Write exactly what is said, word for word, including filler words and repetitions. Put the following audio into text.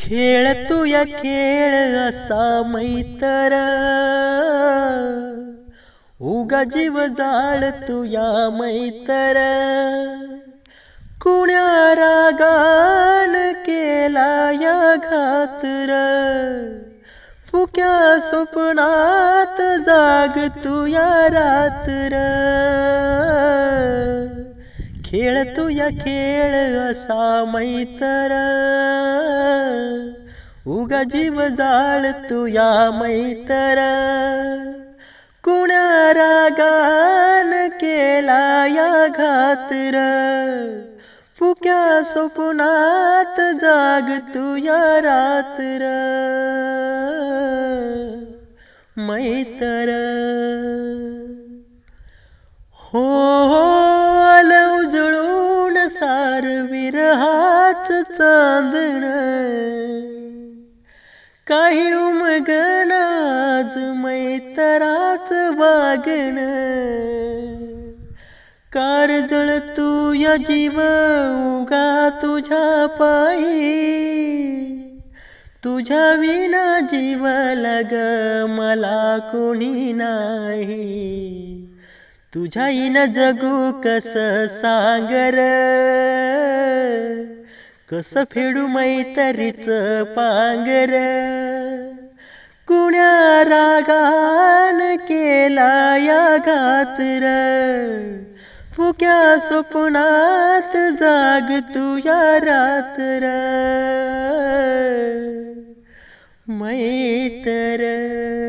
खेळ तू या खेळ असा मैतर, उगा जीव जाळ तू या मैतर। कुण्या रागान केला या घातर, फुक्या स्वप्नात जाग तू या रात्र। खेळ तू या खेळ असा मैतर, उगा जीव जाळ तू या मैतर। कुण्या रागान केला या घातर, फुक्या स्वप्नात जाग तू या रात्र। मैतर हो हो आल उजळून सार विरहाच चांदण, काही उमगण आज मैतराच वागण। कारजळ तू या जीव उगा तुझ्या पायी, तुझ्या विना जीव लग मला कोणी नाही। तुझ्या इन जगू कस सांगर, कस फेडू मैत्रीच पांगर। कुण्या रागान केला या घातर, फुक्या स्वप्नात जाग तू या रात्र। मैतर।